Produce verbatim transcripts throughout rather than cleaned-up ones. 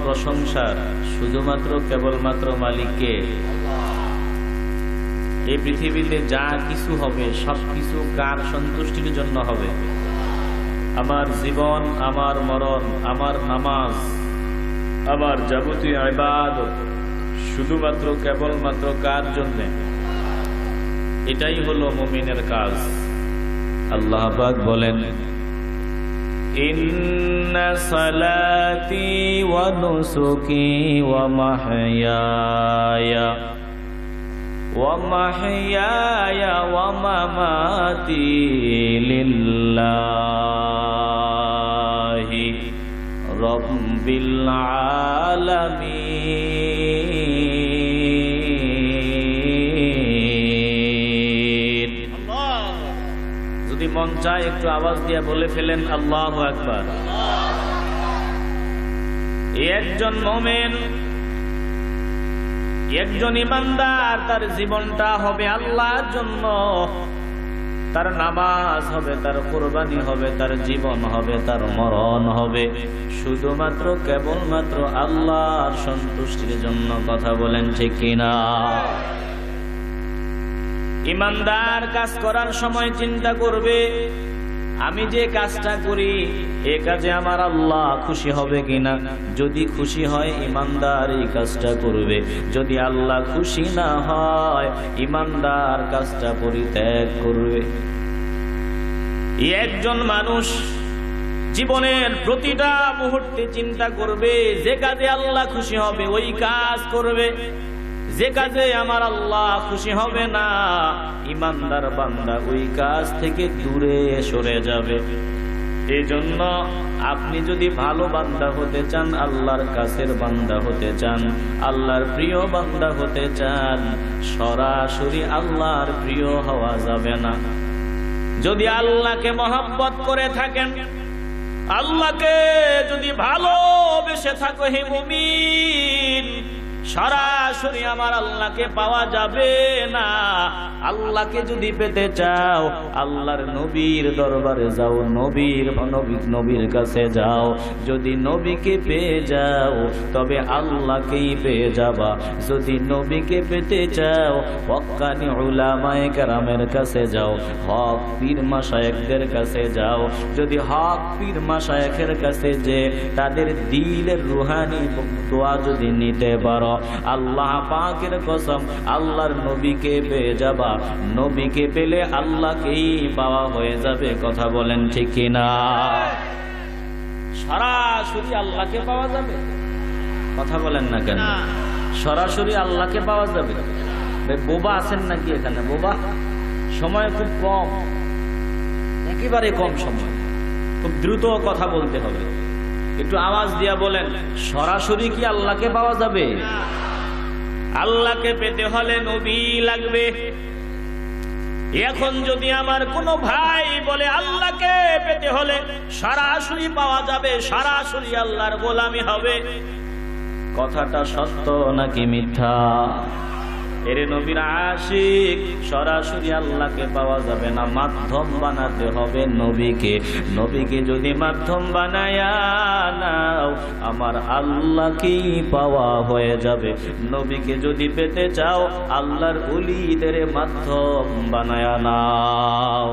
প্রশংসা শুধুমাত্র কেবলমাত্র মালিককে। এই পৃথিবীতে যা কিছু হবে সব কিছু কার সন্তুষ্টির জন্য হবে? আমার জীবন, আমার মরণ, আমার নামাজ, আমার যাবতীয় ইবাদত শুধুমাত্র কেবলমাত্র কার জন্য? এটাই হলো মুমিনের কাজ। আল্লাহ পাক বলেন, ইন্না সালাতি ওয়া নুসুকি ওয়া মাহইয়ায়া ওয়া মাহইয়ায়া ওয়া মামাতি লিল্লাহি রাব্বিল আলামিন। যদি মন চায় একটু আওয়াজ দিয়ে বলে ফেলেন আল্লাহু আকবার। একজন মুমিন, একজন ইমানদার, তার জীবনটা হবে আল্লাহর জন্য। তার নামাজ হবে, তার কুরবানি হবে, তার জীবন হবে, তার মরণ হবে শুধুমাত্র কেবলমাত্র আল্লাহর সন্তুষ্টির জন্য। কথা বলেন ঠিক কিনা? ইমানদার কাজ করার সময় চিন্তা করবে, আমি যে কাজটা করি এ কাজে আমার আল্লাহ খুশি হবে কিনা। যদি খুশি হয় ইমানদার এই কাজটা করবে, যদি আল্লাহ খুশি না হয় ইমানদার কাজটা পরিত্যাগ করবে। একজন মানুষ জীবনের প্রতিটা মুহূর্তে চিন্তা করবে, যে কাজে আল্লাহ খুশি হবে ওই কাজ করবে, যে কাজে আমার আল্লাহ খুশি হবে না ইমানদার বান্দা ওই কাজ থেকে দূরে সরে যাবে। এই জন্য আপনি যদি ভালো বান্দা হতে চান, আল্লাহর কাছের বান্দা হতে চান, আল্লাহর প্রিয় বান্দা হতে চান, সরাসরি আল্লাহর প্রিয় হওয়া যাবে না। যদি আল্লাহকে মহব্বত করে থাকেন, আল্লাহকে যদি ভালোবেসে থাকো হে মুমিন, সরাসরি আমার আল্লাহকে পাওয়া যাবে না। আল্লাহকে যদি পেতে চাও আল্লাহর নবীর দরবারে যাও, নবীর নবীর কাছে যাও। যদি নবীকে পেয়ে যাও তবে আল্লাহকেই পেয়ে যাবা। যদি নবীকে পেতে চাও হক্কানি উলামায়ে কেরামের কাছে যাও, হক পীর মাশায়েখদের কাছে যাও। যদি হক পীর মাশায়েখের কাছে যে তাদের দিলের রুহানি দোয়া যদি নিতে পারো, আল্লাহ পাকের কসম আল্লাহর নবীকে পেয়ে যাবা। নবীকে পেলে আল্লাহকেই পাওয়া হয়ে যাবে। কথা বলেন ঠিক কিনা? সরাসরি আল্লাহকে পাওয়া যাবে। কথা বলেন না কেন? সরাসরি আল্লাহকে পাওয়া যাবে। বোবা আছেন নাকি এখানে? বোবা? সময় খুব কম, একেবারে কম সময়, খুব দ্রুত কথা বলতে হবে। একটু আওয়াজ দিয়া বলেন, সরাসরি কি আল্লাহকে পাওয়া যাবে? আল্লাহকে পেতে হলে নবী লাগবে। এখন যদি আমার কোনো ভাই বলে আল্লাহকে পেতে হলে সরাসরি পাওয়া যাবে, সরাসরি আল্লাহর গোলামি হবে, কথাটা সত্য নাকি মিথ্যা? এরে নবীর আশিক, সরাসরি আল্লাহকে পাওয়া যাবে না, মাধ্যম বানাতে হবে নবীকে। নবীকে যদি মাধ্যম বানায়া নাও আমার আল্লাহকেই পাওয়া হয়ে যাবে। নবীকে যদি পেতে চাও আল্লাহর ওলিদের মাধ্যম বানায়া নাও।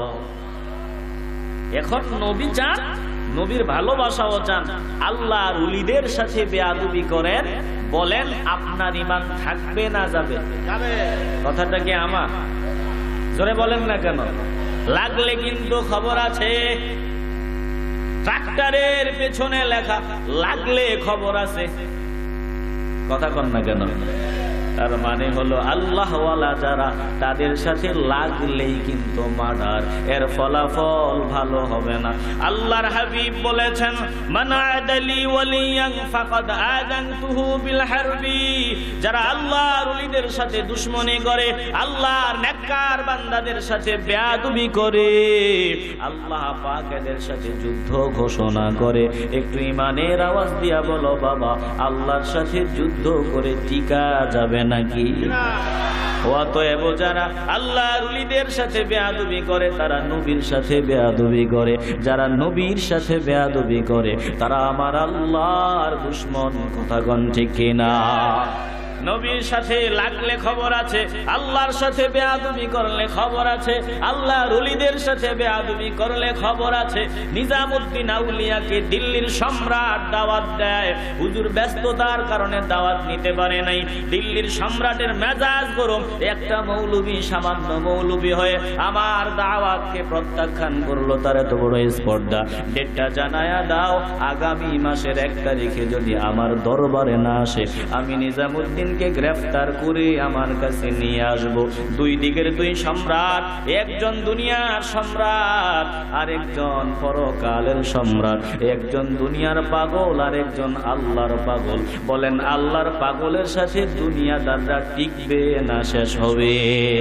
এখন নবী চান, নবীর ভালোবাসাও চান, আল্লাহর ওলিদের সাথে বেয়াদবি করেন, বলেন আপনার ঈমান থাকবে না যাবে? কথাটা কি আমার? জোরে বলেন না কেন? লাগলে কিন্তু খবর আছে, ট্রাক্টরের পেছনে লেখা লাগলে খবর আছে। কথা কন না কেন? তার মানে হলো আল্লাহওয়ালা যারা তাদের সাথে লাগলেই কিন্তু মার্ডার, এর ফলাফল ভালো হবে না। আল্লাহর হাবিব বলেছেন, মান আদালি ওয়ালিয়ান ফাকাদ আযানতুহু বিল হারবি। যারা আল্লাহর ওলিদের সাথে দুশমনি করে, আল্লাহর নেককার বান্দাদের সাথে বেয়াদবি করে, আল্লাহ পাক এদের সাথে যুদ্ধ ঘোষণা করে। একটু ঈমানের আওয়াজ দিয়া বলো বাবা, আল্লাহর সাথে যুদ্ধ করে টিকা যাবে নাকি? অতএব যারা আল্লাহর ওলিদের সাথে বেয়াদবি করে তারা নবীর সাথে বেয়াদবি করে, যারা নবীর সাথে বেয়াদবি করে তারা আমার আল্লাহর দুশমন। কথা কোন ঠিক কিনা? নবীর সাথে লাগলে খবর আছে, আল্লাহর সাথে বেয়াদবি করলে খবর আছে, আল্লাহর ওলিদের সাথে বেয়াদবি করলে খবর আছে। নিজামুদ্দিন আউলিয়াকে দিল্লির সম্রাট দাওয়াত দেয়, হুজুর ব্যস্ততার কারণে দাওয়াত নিতে পারে নাই। দিল্লির সম্রাটের মেজাজ গরম, একটা মৌলবী সামান্য মৌলবী হয়ে আমার দাওয়াতকে প্রত্যাখ্যান করলো। তার এত বড় স্পর্ধা, ডেটটা জানায়া দাও, আগামী মাসের এক তারিখে যদি আমার দরবারে না আসে আমি নিজামুদ্দিন কে গ্রেফতার করে আমার কাছে নিয়ে আসব। দুই দিকের দুই সম্রাট, একজন দুনিয়ার সম্রাট আর একজন পরকালের সম্রাট, একজন দুনিয়ার পাগল আর একজন আল্লাহর পাগল। বলেন আল্লাহর পাগলের সাথে দুনিয়াদাররা টিকবে না শেষ হবে?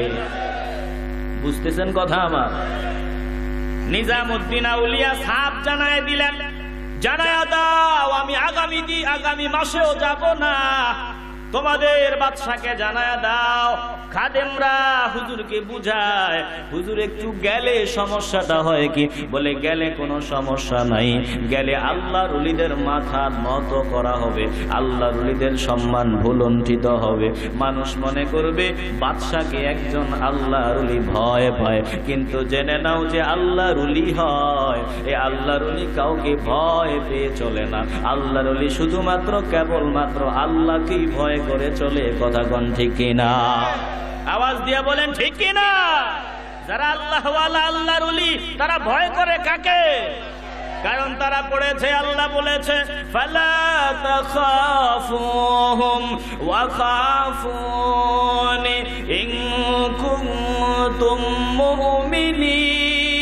বুঝতেছেন কথা আমার? নিজামুদ্দিন আউলিয়া সাপ জানায় দিলেন, জানায়া দাও আমি আগামী দি আগামী মাসেও যাব না। তোমাদের বাদশাকে জানায়া দাও। খাদেমরা হুজুরকে বুঝায়, হুজুর একটু গেলে সমস্যাটা হয় কি? বলে গেলে কোনো সমস্যা নাই, গেলে আল্লাহর ওলিদের মাথা নত করা হবে, আল্লাহর ওলিদের সম্মান ভুলণ্ঠিত হবে। মানুষ মনে করবে বাদশাকে একজন আল্লাহর ওলি ভয় পায়, কিন্তু জেনে নাও যে আল্লাহর ওলি হয় এ আল্লাহর ওলি কাউকে ভয় পেয়ে চলে না। আল্লাহর ওলি শুধুমাত্র কেবলমাত্র আল্লাহকেই ভয় করে চলে। কথা কোন ঠিক কিনা? আওয়াজ দিয়ে বলেন ঠিক কিনা? যারা আল্লাহ ওয়ালা আল্লাহর ওলি তারা ভয় করে কাকে? কারণ তারা পড়েছে, আল্লাহ বলেছে ফালা তাখাফুহুম ওয়া খাফুনি ইন কুনতুম মুমিনিন।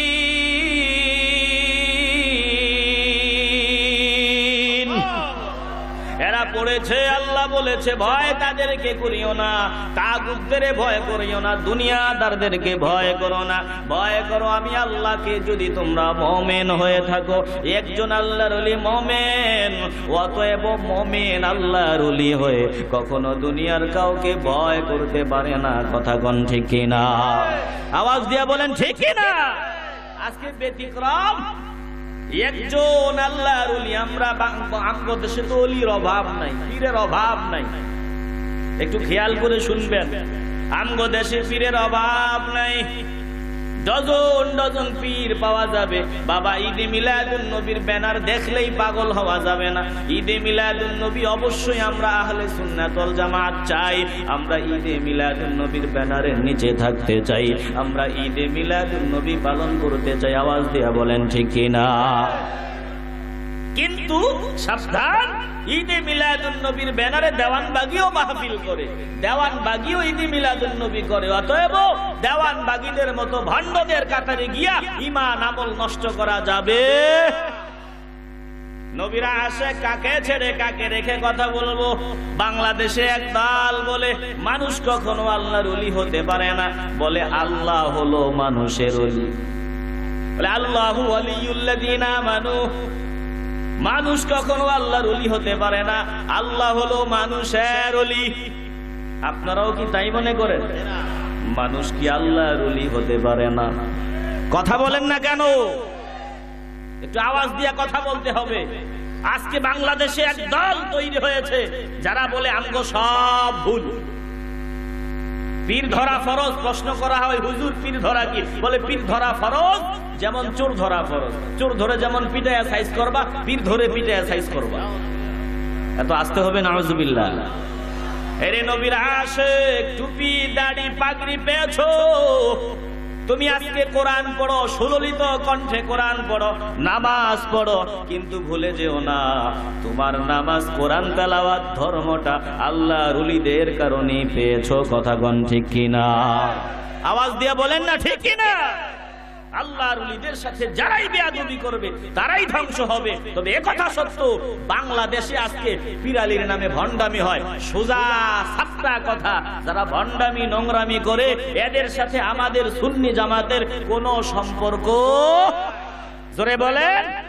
এরা পড়েছে, আল্লাহ বলেছে ভয় তাদেরকে করিও না, তাগুতদের ভয় করিও না, দুনিয়াদারদেরকে ভয় করো না, ভয় করো আমি আল্লাহকে। যদি তোমরা মুমিন হয়ে থাকো, একজন আল্লাহর ওলি মুমিন, অতএব মুমিন আল্লাহর ওলি হয়ে কখনো দুনিয়ার কাউকে ভয় করতে পারে না। কথা কোন ঠিক কিনা? আওয়াজ দিয়া বলেন ঠিক কিনা? আজকে ব্যতিক্রম একজন আল্লাহর ওলি। আমরা আমগো দেশে তো ওলির অভাব নাই, পীরের অভাব নাই। একটু খেয়াল করে শুনবেন, আমগো দেশে পীরের অভাব নাই। ডজন ডজন পীর পাওয়া যাবে। বাবা ঈদে মিলাদুন নবীর ব্যানার দেখলেই পাগল হওয়া যাবে না। ঈদে মিলাদুন নবী অবশ্যই আমরা আহলে সুন্নাত ওয়াল জামাত চাই। আমরা ঈদে মিলাদুন নবীর ব্যানারের নিচে থাকতে চাই, আমরা ঈদে মিলাদুন নবী পালন করতে চাই। আওয়াজ দিয়ে বলেন ঠিক কিনা? কিন্তু সাবধান, ঈদে মিলাদুন নবীর ব্যানারে দেওয়ানবাগিও মাহফিল করে, দেওয়ানবাগিও ঈদে মিলাদুন নবী করে। অতএব দেওয়ানবাগীদের মতো ভণ্ডদের কাতারে গিয়া ঈমান আমল নষ্ট করা যাবে? নবীরা আসে কাকে ছেড়ে কাকে রেখে কথা বলবো। বাংলাদেশে এক দল বলে মানুষ কখনো আল্লাহর ওলি হতে পারে না, বলে আল্লাহ হলো মানুষের ওলি। বলে আল্লাহু ওয়ালিয়ুল্লাযীনা আমানু, মানুষ কখনো আল্লাহর ওলি হতে পারে না, আল্লাহ হলো মানুষের ওলি। আপনারাও কি তাই মনে করেন? মানুষ কি আল্লাহর ওলি হতে পারে না? কথা বলেন না কেন? একটু আওয়াজ দিয়ে কথা বলতে হবে। আজকে বাংলাদেশে এক দল তৈরি হয়েছে যারা বলে আমগো সব ভুল। পীর ধরা ফরজ। প্রশ্ন করা হয় হুজুর পীর ধরা কি? বলে পীর ধরা ফরজ যেমন চোর ধরা ফরজ। চোর ধরে যেমন পিটায়া সাইজ করবা, পীর ধরে পিটায়া সাইজ করবা। এত আসতে হবে নাউজুবিল্লাহ। এরে নবীর আশিক, টুপি দাড়ি পাগড়ি পেয়েছো, তুমি আজকে কোরআন পড়ো, সুললিত কণ্ঠে কোরআন পড়ো, নামাজ পড়ো, কিন্তু ভুলে যেও না তোমার নামাজ কোরআন তেলাওয়াত ধর্মটা আল্লাহর ওলিদের কারণে পেয়েছো। কথা কোন ঠিক কিনা? আওয়াজ দিয়ে বলেন না ঠিক কিনা? আল্লাহর ওলিদের সাথে যারাই বেয়াদবি করবে তারাই ধ্বংস হবে। তবে একথা সত্য, বাংলাদেশে আজকে পীরালির নামে ভণ্ডামি হয়। সোজা সাপ্তা কথা, যারা ভণ্ডামি নোংরামি করে এদের সাথে আমাদের সুন্নি জামাতের কোনো সম্পর্ক, জোরে বলেন,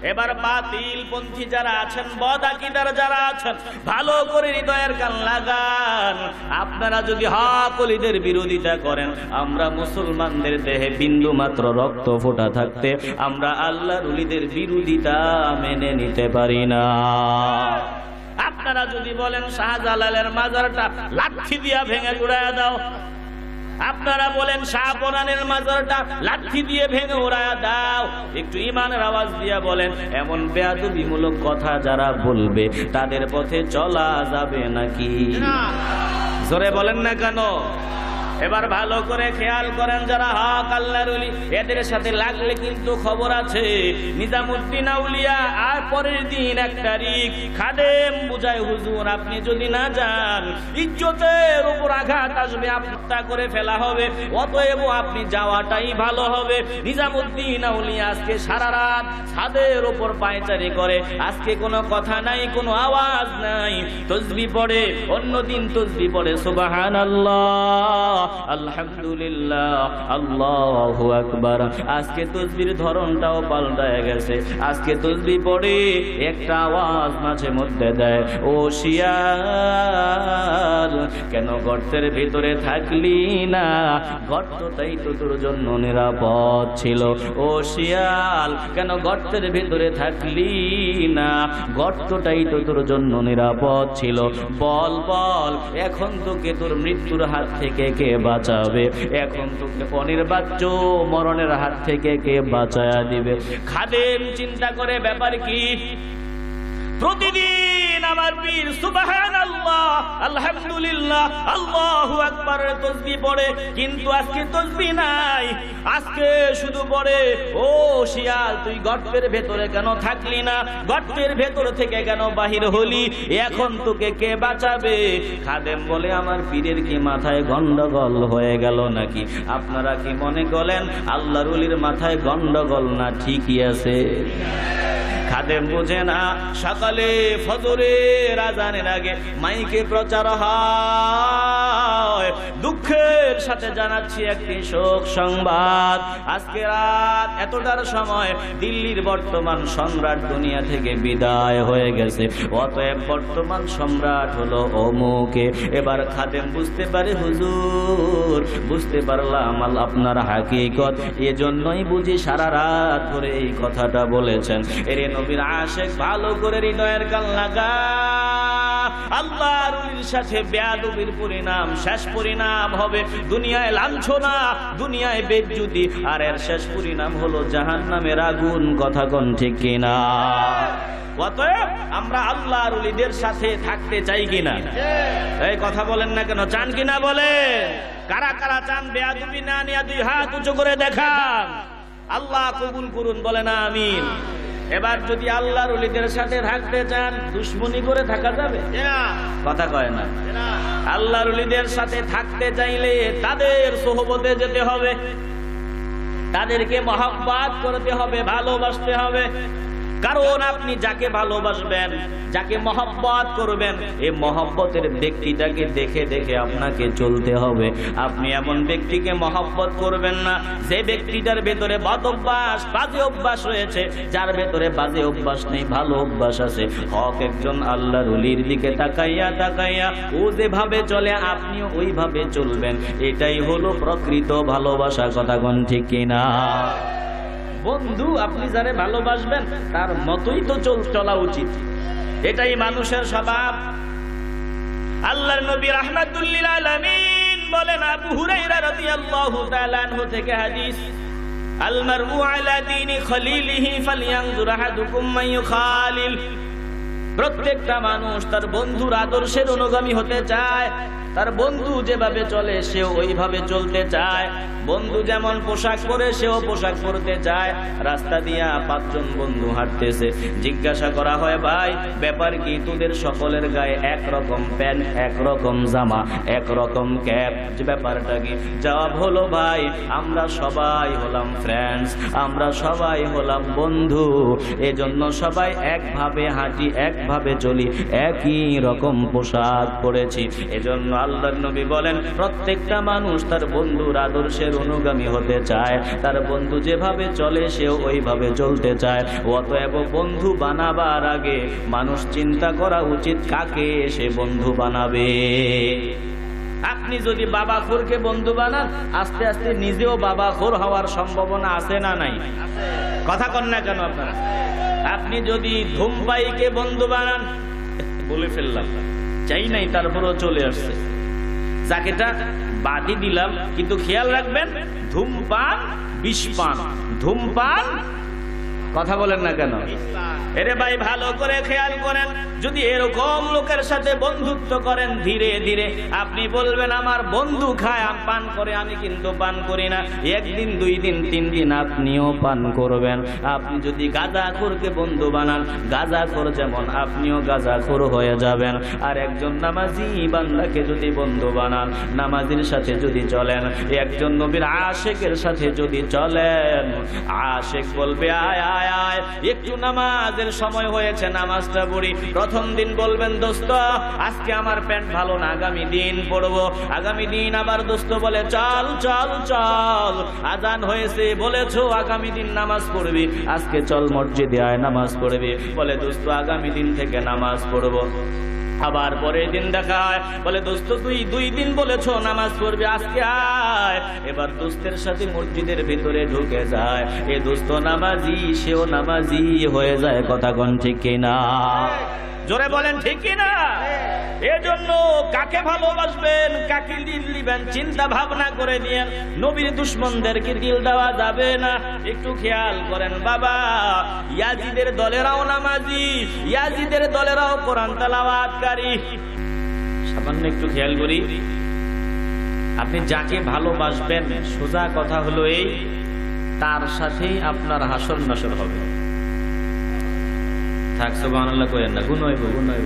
এবার বাতিল পন্থী যারা আছেন, বদ আকীদার যারা আছেন, ভালো করে হৃদয়ের কান লাগান। আপনারা যদি হক ওলীদের বিরোধিতা করেন, আমরা মুসলমানদের দেহে বিন্দু মাত্র রক্ত ফোঁটা থাকতে আমরা আল্লাহর ওলীদের বিরোধিতা মেনে নিতে পারি না। আপনারা যদি বলেন শাহজালালের মাজারটা লাঠি দিয়া ভেঙে গুড়াইয়া দাও, আপনারা বলেন শাহপরানের মাজারটা লাঠি দিয়ে ভেঙে উড়াইয়া দাও, একটু ইমানের আওয়াজ দিয়া বলেন, এমন বেয়াদবিমূলক কথা যারা বলবে তাদের পথে চলা যাবে নাকি? জোরে বলেন না কেন? এবার ভালো করে খেয়াল করেন, যারা হক আল্লাহর ওলি এদের সাথে লাগলে কিন্তু খবর আছে। নিজামুদ্দিন আউলিয়া আর পরের দিন এক তারিখ খাদেম বুঝায়, হুজুর আপনি যদি না যান ইজ্জতের উপর আঘাত আসবে, হত্যা করে ফেলা হবে, অতএব আপনি যাওয়াটাই ভালো হবে। নিজামুদ্দিন আউলিয়া আজকে সারা রাত ছাদের উপর পায়চারি করে, আজকে কোনো কথা নাই, কোনো আওয়াজ নাই, তাসবিহ পড়ে, অন্যদিন তাসবিহ পড়ে সুবহানাল্লাহ, আলহামদুলিল্লাহ, আল্লাহু আকবার। আজকে তাসবিহর ধরনটাও পাল্টায় গেছে, আজকে তাসবিহ পড়ে একটা আওয়াজ মাঝে মধ্যে দেয়, ও শিয়াল কেন গর্তের ভিতরে থাকলি না, গর্তটাই তো তোর জন্য নিরাপদ ছিল। ও শিয়াল কেন গর্তের ভিতরে থাকলি না, গর্তটাই তো তোর জন্য নিরাপদ ছিল। বল বল এখন তোকে তোর মৃত্যুর হাত থেকে কে বাঁচাবে, এখন তোকে অনির্বাচ্য মরণের হাত থেকে কে বাঁচায়া দিবে? খাদেম চিন্তা করে ব্যাপার কি, প্রতিদিন আমার পীর সুবহানাল্লাহ, আলহামদুলিল্লাহ, আল্লাহু আকবার তাসবিহ পড়ে, কিন্তু আজকে তাসবিহ নাই, আজকে শুধু পড়ে ও শিয়াল তুই গর্তের ভেতরে কেন থাকলি না, গর্তের ভেতর থেকে কেন বাহির হলি, এখন তোকে কে বাঁচাবে? খাদেম বলে, আমার পীরের কি মাথায় গন্ডগোল হয়ে গেল নাকি? আপনারা কি মনে করেন আল্লাহর ওলির মাথায় গন্ডগোল না ঠিকই আছে? খাদেম বোঝে না, সকালে ফজরের আজানের আগে মাইকে প্রচার হয়, দুঃখের সাথে জানাচ্ছি একটি শোক সংবাদ, আজকে রাত এতটার সময় দিল্লির বর্তমান সম্রাট দুনিয়া থেকে বিদায় হয়ে গেছে, অতএব বর্তমান সম্রাট হলো অমুকে। এবার খাদেম বুঝতে পারে, হুজুর বুঝতে পারলাম আপনার হাকিকত, এজন্যই বুঝি সারা রাত ধরে এই কথাটা বলেছেন। এরে নবীর আশিক, ভালো করে হৃদয়ের কান লাগা। আল্লাহর ওলির সাথে বেয়াদবির পরিণাম, শেষ পরিণাম হবে দুনিয়ায় লাঞ্ছনা, দুনিয়ায় বেইজ্জতি, আর এর শেষ পরিণাম হলো জাহান্নামের আগুন। কথা কোন ঠিক কিনা? অতএব আমরা আল্লাহর ওলিদের সাথে থাকতে চাই কিনা? এই কথা বলেন না কেন? চান কিনা বলে? কারা কারা চান বেয়াদবি না নিয়ে দুই হাত উঁচু করে দেখান। আল্লাহ কবুল করুন, বলে না আমিন। এবার যদি আল্লাহর ওলীদের সাথে থাকতে চান, দুশ্মনী করে থাকা যাবে? কথা কয় না। আল্লাহর ওলীদের সাথে থাকতে চাইলে তাদের সোহবতে যেতে হবে, তাদেরকে মহব্বত করতে হবে, ভালোবাসতে হবে। কারণ আপনি যাকে ভালোবাসবেন, যাকে মহব্বত করবেন, এই মহব্বতের ব্যক্তিটাকে দেখে দেখে আপনাকে চলতে হবে। আপনি এমন ব্যক্তিকে মহব্বত করবেন না যে ব্যক্তিটার ভেতরে বদ অভ্যাস, বাজে অভ্যাস রয়েছে, যার ভেতরে বাজে অভ্যাস নেই, ভালো অভ্যাস আছে। হক একজন আল্লাহর ওলির দিকে তাকাইয়া তাকাইয়া ও যেভাবে চলে আপনিও ওইভাবে চলবেন, এটাই হলো প্রকৃত ভালোবাসা। কথা কোন ঠিক কিনা? বন্ধু আপনি যারে ভালোবাসবেন তার মতোই তো চলা উচিত, এটাই মানুষের স্বভাব। আল্লাহর নবী রাহমাতুল লিল আলামিন বলেন, আবু হুরায়রা রাদিয়াল্লাহু তাআলা আনহু থেকে হাদিস, আল মারউ আলা দীনি খলিলিহি ফালইয়ানজুর আহাদুকুম মান ইউখালিল। প্রত্যেকটা মানুষ তার বন্ধুর আদর্শের অনুগামী হতে চায়, তার বন্ধু যেভাবে চলে সেও ওইভাবে চলতে চায়। বন্ধু যেমন পোশাক পরে সেও পোশাক পরতে চায়। রাস্তা দিয়া পাঁচজন বন্ধু হাঁটতেছে, জিজ্ঞাসা করা হয়, ভাই ব্যাপার কি? তোদের সকলের গায়ে একরকম প্যান্ট, একরকম জামা, একরকম ক্যাপ, যে ব্যাপারটা কি? জবাব হলো, ভাই আমরা সবাই হলাম ফ্রেন্ডস, আমরা সবাই হলাম বন্ধু, এজন্য সবাই একভাবে হাঁটি, এক একভাবে চলি, একই রকম পোশাক পরেছি। এজন্য আল্লাহর নবী বলেন প্রত্যেকটা মানুষ তার বন্ধুর আদর্শের অনুগামী হতে চায়, তার বন্ধু যেভাবে চলে সেও ওইভাবে চলতে চায়। অতএব বন্ধু বানাবার আগে মানুষ চিন্তা করা উচিত কাকে সে বন্ধু বানাবে। আপনি যদি বাবাখোরকে বন্ধু বানান, আস্তে আস্তে নিজেও বাবাখোর হওয়ার সম্ভাবনা আছে না নাই? কথা কন না কেন আপনারা? আপনি যদি ধূমপায়ীকে বন্ধু বানান, বলে ফেললাম চাই নাই তারপরও চলে আসছে, যাকেটা বাদি দিলাম, কিন্তু খেয়াল রাখবেন ধূমপান বিষপান, ধূমপান কথা বলেন না কেন? এরে ভাই ভালো করে খেয়াল করেন, যদি এরকম লোকের সাথে বন্ধুত্ব করেন ধীরে ধীরে আপনি বলবেন আমার বন্ধু খায় পান করে, আমি কিন্তু পান করি না। একদিন দুই দিন তিন দিন আপনিও পান করবেন। আপনি যদি গাঁজাখোরকে বন্ধু বানান, গাঁজাখোর যেমন আপনিও গাঁজাখোর হয়ে যাবেন। আর একজন নামাজি বান্দাকে যদি বন্ধু বানান, নামাজির সাথে যদি চলেন, একজন নবীর আশেকের সাথে যদি চলেন, আশেক বলবে আয় আয় আয় একটু নামাজের সময় হয়েছে, নামাজটা পড়ি। প্রথম দিন বলবেন দোস্ত আজকে আমার প্যান্ট ভালো না, আগামী দিন পড়বো। আগামী দিন আবার দোস্ত বলে চল চল চল, আজান হয়েছে বলেছো আগামী দিন নামাজ পড়বি, আজকে চল মসজিদে আয় নামাজ পড়বি। বলে দোস্ত আগামী দিন থেকে নামাজ পড়বো। আবার পরের দিন দেখা হয়, বলে দোস্ত তুই দুই দিন বলেছো নামাজ পড়বে, আজকে আয়। এবার দোস্তের সাথে মসজিদের ভিতরে ঢুকে যায়, এ দোস্ত নামাজি সেও নামাজি হয়ে যায়। কথা কোন ঠিক কিনা? জোরে বলেন ঠিক কিনা? এজন্য কাকে ভালোবাসবেন, কাকে দিল দিবেন চিন্তা ভাবনা করে নিয়ে। নবীর দুশমনদেরকে দিল দেওয়া যাবে না। একটু খেয়াল করেন বাবা, ইয়াজিদের দলেরাও নামাজি, ইয়াজিদের দলেরাও কোরআন তেলাওয়াতকারী। সামান্য একটু খেয়াল করি, আপনি যাকে ভালোবাসবেন সোজা কথা হলো এই, তার সাথেই আপনার হাসর নাসর হবে। থাক সুবহানাল্লাহ কইেন না, গুণ হইব গুণ হইব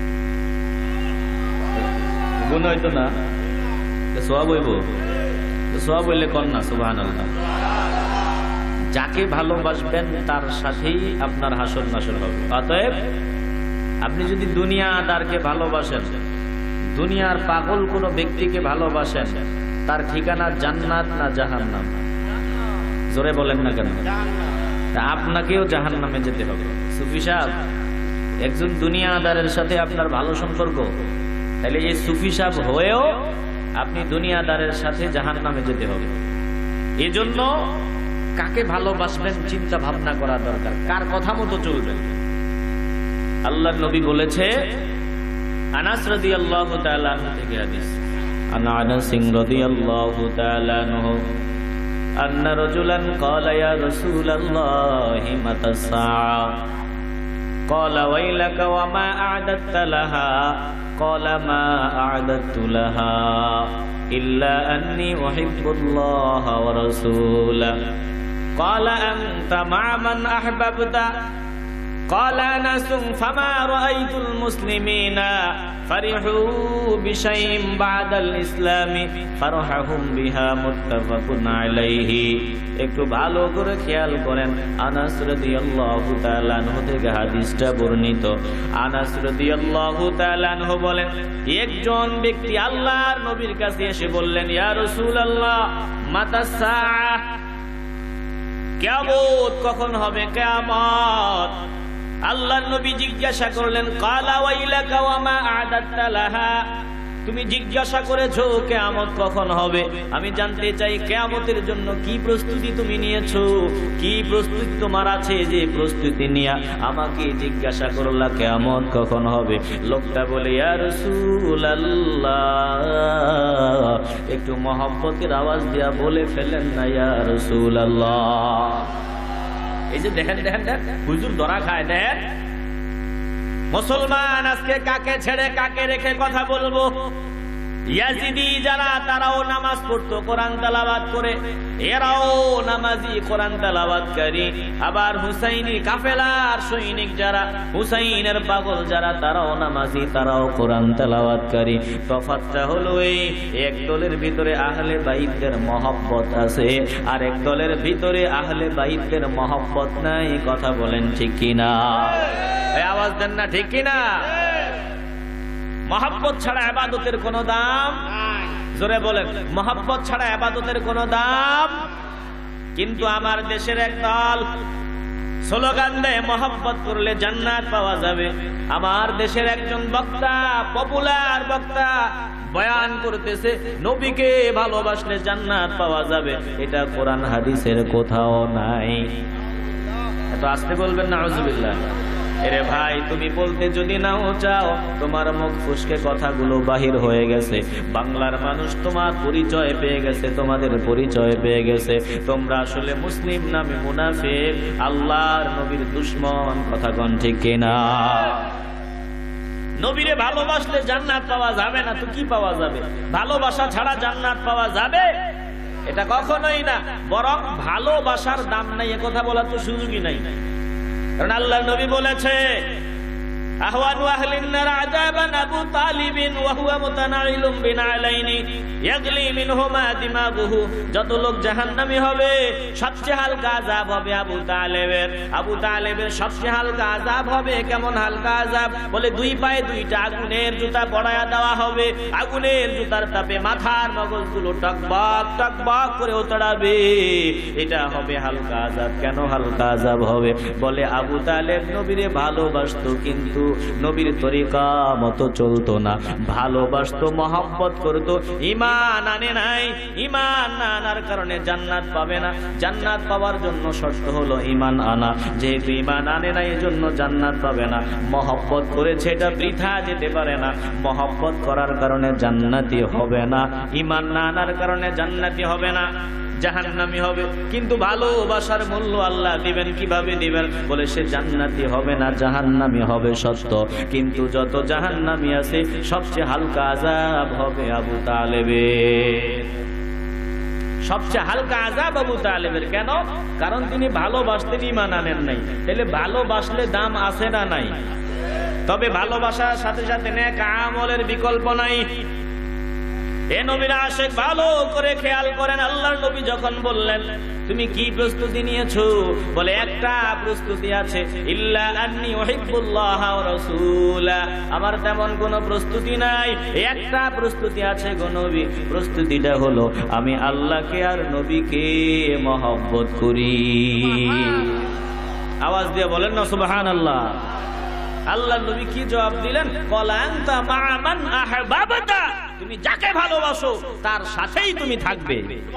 গুণ হইতো না, সওয়াব হইব, সওয়াব হইলে কর না সুবহানাল্লাহ। যাকে ভালোবাসবেন তার সাথেই আপনার হাসর নাসর হবে। অতএব আপনি যদি দুনিয়াদারকে ভালোবাসেন, দুনিয়ার পাগল কোনো ব্যক্তিকে ভালোবাসেন, তার ঠিকানা জান্নাত না জাহান্নাম? জোরে বলেন না কেন? আপনাকেও জাহান্নামে যেতে হবে। সুফি সাহেব, একজন দুনিয়াদারের সাথে আপনার ভালো সম্পর্ক, তাহলে এই সুফি সাহেব হয়েও আপনি দুনিয়াদারের সাথে জাহান্নামে যেতে হবে। এজন্য কাকে ভালোবাসবেন চিন্তা ভাবনা করা দরকার, কার কথা মতো চলবেন। আল্লাহর নবী বলেছে, আনাস রাদিয়াল্লাহু তাআলা আনহু থেকে হাদিস, আন আনাস রাদিয়াল্লাহু তাআলা আনহু أن رجلا قال يا رسول الله متى الساعة قال ويلك وما أعددت لها قال ما أعددت لها إلا أني أحب الله ورسوله قال أنت مع من أحببت قال أنس فما رأيت المسلمين فرحوا بشيء بعد الإسلام فرحهم بها متفق عليه। একটু ভালো করে খেয়াল করেন, আনাস রাদিয়াল্লাহু তাআলা আনহু থেকে হাদিসটা বর্ণিত। আনাস রাদিয়াল্লাহু তাআলা আনহু বলেন, একজন ব্যক্তি আল্লাহর নবীর কাছে এসে বললেন, ইয়া রাসূলুল্লাহ মাতা সাআহ, কিয়ামত কখন হবে? কিয়ামত। আল্লাহর নবী জিজ্ঞাসা করলেন, কালা ওয়াইলাকা ওয়া মা আ'দাদতা লাহা, তুমি জিজ্ঞাসা করেছো কিয়ামত কখন হবে, আমি জানতে চাই কিয়ামতের জন্য কি প্রস্তুতি তুমি নিয়েছো, কি প্রস্তুতি তোমার আছে, যে প্রস্তুতি নিয়ে আমাকে জিজ্ঞাসা করলা কিয়ামত কখন হবে। লোকটা বলে, ইয়া রাসূলুল্লাহ, একটু মহব্বতের আওয়াজ দিয়া বলে ফেলেন না ইয়া রাসূলুল্লাহ। এই যে দেখেন দেখেন হুজুর ধরা খায়। দেখেন মুসলমান আজকে কাকে ছেড়ে কাকে রেখে কথা বলবো। ইয়াজিদি যারা তারাও নামাজ পড়তো কোরআন তেলাওয়াত করে, এরাও নামাজি কোরআন তেলাওয়াতকারী। আবার হুসাইনি কাফেলার সৈনিক যারা, হুসাইনের পাগল যারা, তারাও নামাজি, তারাও কোরআন তেলাওয়াতকারী। তফাৎটা হলো এই, এক দলের ভিতরে আহলে বাইতের মহব্বত আছে, আর এক দলের ভিতরে আহলে বাইতের মহব্বত নাই। কথা বলেন ঠিক কিনা? এই আওয়াজ দেন না ঠিক কিনা? মহব্বত ছাড়া ইবাদতের কোনো দাম নাই। জোরে বলেন, মহব্বত ছাড়া ইবাদতের কোনো দাম। কিন্তু আমার দেশের এক দল স্লোগান দেয় মহব্বত করলে জান্নাত পাওয়া যাবে। আমার দেশের একজন বক্তা, পপুলার বক্তা, বয়ান করতেছে নবীকে ভালোবাসলে জান্নাত পাওয়া যাবে। এটা কোরআন হাদিসের কোথাও নাই। এত আসতে বলবেন না আউযুবিল্লাহ। এরে ভাই, তুমি বলতে যদি নাও চাও, তোমার মুখ ফুসকে কথাগুলো বাহির হয়ে গেছে। বাংলার মানুষ তোমার পরিচয় পেয়ে গেছে, তোমাদের পরিচয় পেয়ে গেছে। তোমরা আসলে মুসলিম নামে মুনাফিক, আল্লাহর নবীর দুশমন। কথা কোন ঠিক কিনা? নবীরে ভালোবাসলে জান্নাত পাওয়া যাবে না তো কি পাওয়া যাবে? ভালোবাসা ছাড়া জান্নাত পাওয়া যাবে? এটা কখনোই না। বরং ভালোবাসার দাম নাই, এ কথা বলার তো সুযোগই নাই। কারণ আল্লাহ নবী বলেছে, আহওয়ানু আহলিন নার আযাবান আবু তালিবিন ওয়া হুয়া মুতানাইলুম বিনালাইনি ইয়াগলি মিনহুমা দিমাগুহু। যত লোক জাহান্নামী হবে সবচেয়ে হালকা আযাব হবে আবু তালেবের। আবু তালেবের সবচেয়ে হালকা আযাব হবে। কেমন হালকা আযাব? বলে দুই পায়ে দুইটা আগুনের জুতা পরায়া দেওয়া হবে। আগুনের জুতার তাপে মাথার মগজগুলো টকবক টকবক করে ওতড়াবে। এটা হবে হালকা আযাব। কেন হালকা আযাব হবে? বলে আবু তালেব নবীরে ভালোবাসতো, কিন্তু নবীর তরিকা মতো চলতো না। ভালোবাসতো, মহব্বত করতো, ঈমান আনে নাই। ঈমান না আনার কারণে জান্নাত পাবে না। জান্নাত পাওয়ার জন্য শর্ত হলো ঈমান আনা। যেহেতু ঈমান আনে না, এজন্য জান্নাত পাবে না। মহব্বত করেছে, এটা বৃথা যেতে পারে না। মহব্বত করার কারণে জান্নাতি হবে না, ঈমান না আনার কারণে জান্নাতি হবে না, জাহান্নামী হবে। কিন্তু ভালোবাসার মূল্য আল্লাহ দিবেন। কিভাবে দিবেন? বলে সে জান্নাতি হবে না, জাহান্নামী হবে সত্য, কিন্তু যত জাহান্নামী আছে সবচেয়ে হালকা আযাব হবে আবু তালেবের। সবচেয়ে হালকা আযাব আবু তালেবের। কেন? কারণ তিনি ভালোবাসতেন, ঈমান আনেন নাই। তাহলে ভালোবাসলে দাম আছে না নাই? তবে ভালোবাসার সাথে সাথে নেক আমলের বিকল্প নাই। এ নবীর আশিক ভালো করে খেয়াল করেন। আল্লাহর নবী যখন বললেন তুমি কি প্রস্তুতি নিয়েছো? বলে একটা প্রস্তুতি আছে, ইল্লা আন্নী উহিব্বুল্লাহ ওয়া রাসূলা। আমার তেমন কোনো প্রস্তুতি নাই, একটা প্রস্তুতি আছে গো নবী। প্রস্তুতিটা হলো আমি আল্লাহকে আর নবীকে মহব্বত করি। আওয়াজ দিয়ে বলেন না সুবহানাল্লাহ। আল্লাহ নবী কি জবাব দিলেন? ক্বালা আনতা মা'a মান আহবাবতা। তুমি যাকে ভালোবাসো তার সাথেই তুমি থাকবে।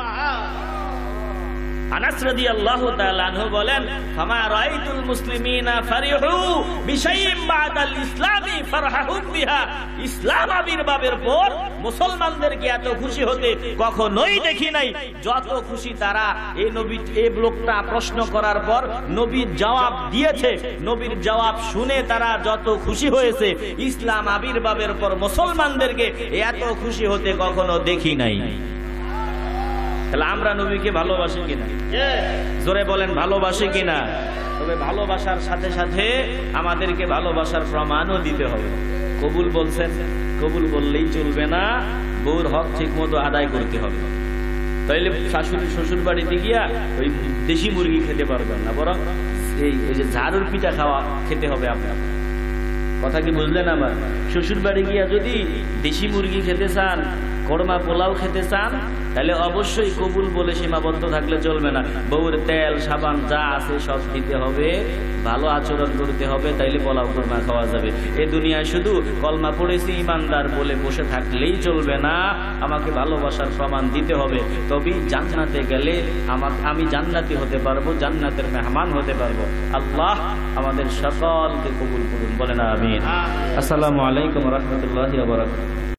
আনাস রাদিয়াল্লাহু তাআলা আনহু বলেন, ফামা রাআইতুল মুসলিমিনা ফারিহু বিশাইইন বাদাল ইসলামি ফারহাহুম বিহা। ইসলাম আবির্ভাবের পর মুসলমানদেরকে এত খুশি হতে কখনোই দেখি নাই যত খুশি তারা। এই নবী, এই লোকটা প্রশ্ন করার পর নবীর জবাব দিয়েছে, নবীর জবাব শুনে তারা যত খুশি হয়েছে, ইসলাম আবির্ভাবের পর মুসলমানদেরকে এত খুশি হতে কখনো দেখি নাই। তাহলে আমরা নবীকে ভালোবাসি কিনা? জোরে বলেন, ভালোবাসি কিনা? তবে ভালোবাসার সাথে সাথে আমাদেরকে ভালোবাসার প্রমাণও দিতে হবে। কবুল বলছেন, কবুল বললেই চলবে না, বউর হক ঠিক মতো আদায় করতে হবে। তাইলে শাশুড়ি শ্বশুর বাড়িতে গিয়া ওই দেশি মুরগি খেতে পারবেন না, বরং এই যে ঝাড়ুর পিঠা খাওয়া খেতে হবে আপনার। কথা কি বুঝলেন? আমার শ্বশুর বাড়ি গিয়া যদি দেশি মুরগি খেতে চান, কোরমা পোলাও খেতে চান, তাহলে অবশ্যই কবুল বলে সীমাবদ্ধ থাকলে চলবে না। বউর তেল সাবান যা আছে সব দিতে হবে, ভালো আচরণ করতে হবে, তাইলে পোলাও কোরমা খাওয়া যাবে। এ দুনিয়ায় শুধু কলমা পড়েছি ইমানদার বলে বসে থাকলেই চলবে না, আমাকে ভালোবাসার প্রমাণ দিতে হবে। তবেই জান্নাতে গেলে আমাকে আমি জান্নাতি হতে পারবো, জান্নাতের মেহমান হতে পারবো। আল্লাহ আমাদের সকলকে কবুল করুন, বলেন আমিন। আসসালামু আলাইকুম ওয়া রাহমাতুল্লাহি ওয়া বারাকাতুহু।